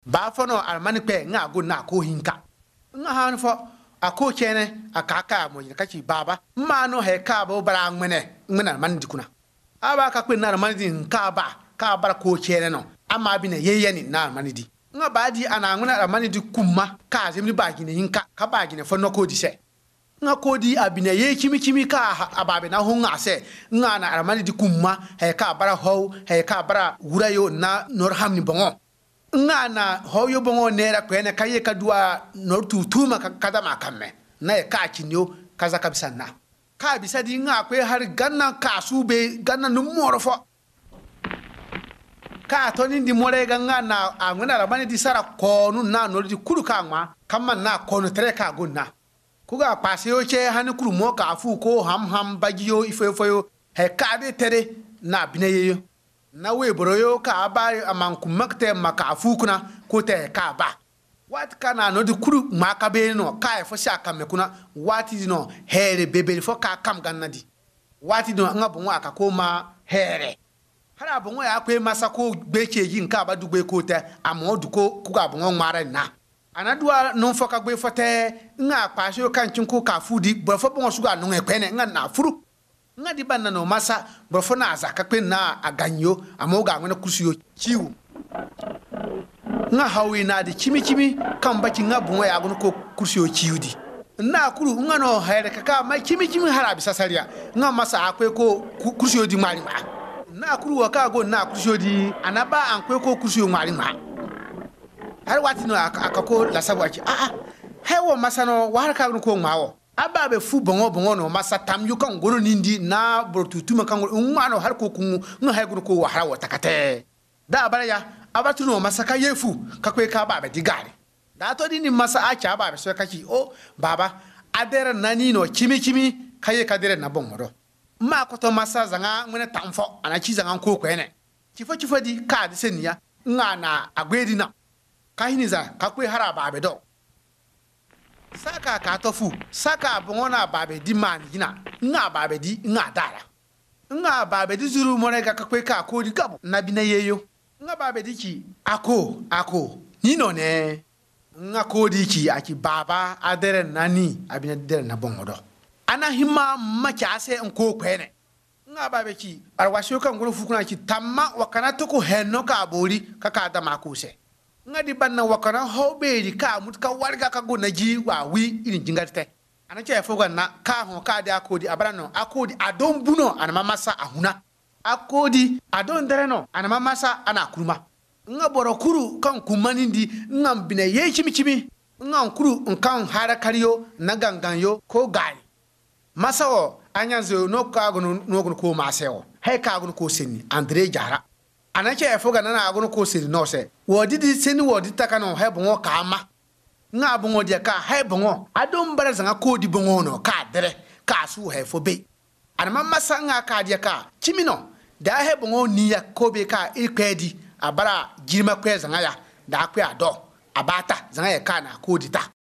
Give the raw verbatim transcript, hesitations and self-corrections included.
ba fo no armani pe nga go na ko hinka nga han fo ako chene akaka mo ka chi baba ma no he ka bo bara ngmene ngmena man dikuna aba ka kwe na armani din ka ba ka bara ko chene no ama bi na yeye ni na armani di nga ba di ana ngmena armani di kuma ka zemni ba gine hinka ka ba gine fo no ko di se nga ko di abine ye kimi kimi ka ababe na hunga se nga na armani di kuma he ka bara ho he ka bara wurayo na norhamni bongo nga na hoyo bongo nera kwene kaye kadua nortu tuma kada makamme na e ka kinyo kaza kabisa na ka bisa di nga kwe har ganna ka sube ganna no morofo ka toni ndi more ganga na anguna rabani di sara konu na no di kuru ka ma kama na konu tere ka gonna kuga pase yo che hanu kuru mo ka afu ko ham ham bagiyo ifo ifo he ka de tere na bineyo na we boroyo ka aba amanku makte maka afukuna ko te ka ba wat kana no di kuru maka be no ka e fo shaka mekuna wati no here bebeli fo ka kam ganna di wati no nga bonwa aka ko ma here hara bonwa ya kwe masa ko beche yi nka ba dugbe ko te amodu ko kuga bonwa mara na anadua no fo ka gbe fo te nga pashe kan cinku ka fudi bo fo bonwa suga no ekene nga na furu nga di banna no masa brofo na azaka kwen na aganyo amoga ngwana kusuyo chiwu nga hawi na di chimi chimi kamba kinga bunwa ya gono ko kusuyo chiudi na kuru nga no haire kaka ma chimi chimi harabi sasaria nga masa akwe ko kusuyo di mari ma na kuru waka go na kusuyo di anaba ankwe ko kusuyo mari ma har wati no akako la sabwachi ah ah hewo masa no waraka ko mawo ababe fu bongo bongo no masa tam yu kan gono nindi na bortutuma kan ngano har ko kun no hay gono ko wahara watakate da baraya abatu no masa ka yefu ka kwe ka babe digare da to dini masa a cha babe so kaki o baba adere nani no chimi chimi kaye kadere na bongo ma ko to masa zanga ngene tamfo ana chi zanga ko ko ene chifo chifo di ka de senia ngana agwedi na kahiniza ka kwe hara babe do saka ka tofu saka bongona babe di man gina nga babe di nga dara nga babe di zuru more ga kakwe ka ko di gabo na bi na yeyo nga babe di ki ako ako ni no ne nga ko di ki aki baba adere nani abina dere na bongodo ana hima macha ase nko kwene nga babe ki arwasho kan goro fukuna ki tamma wakana to ko henno ka bori kaka da makuse nga di banna wakana hoberi ka mutka warga ka go naji wa wi irin jingarte ana che foga na ka ho ka di akodi abrano akodi adon buno ana mamasa ahuna akodi adon dereno ana mamasa ana kuruma nga boro kuru kan kumanindi nga bine ye chimi chimi nga kuru nkan hara kariyo na ganganyo ko gari masawo anyanzo no ka go no go ko maseo he ka go ko seni andre jara anache efoga na na agono ko siri no se wodi di seni wodi taka no he bongo ka ama nga bongo dia ka he bongo adom bara zanga ko di bongo no ka dere ka su he fo be anama masa nga ka dia ka chimino da he bongo ni ya ko be ka ikwedi abara jirima kwe zanga ya da kwe ado abata zanga ya ka na ko di ta